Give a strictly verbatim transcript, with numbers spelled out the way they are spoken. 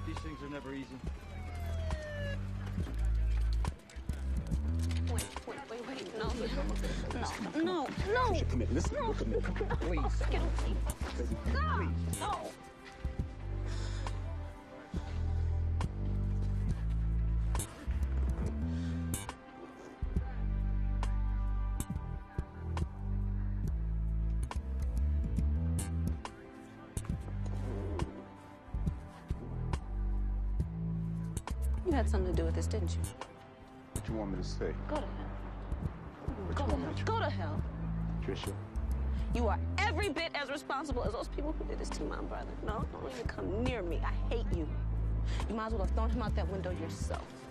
These things are never easy. Wait, wait, wait, wait. No, no, no, no. Trisha, come here. Listen, no. look at me. Please. Get away. Baby, Stop. please. No. You had something to do with this, didn't you? What you want me to say? Go to hell. What Go you to want hell. me to Go to hell. Trisha. You are every bit as responsible as those people who did this to my brother. No, don't even come near me. I hate you. You might as well have thrown him out that window yourself.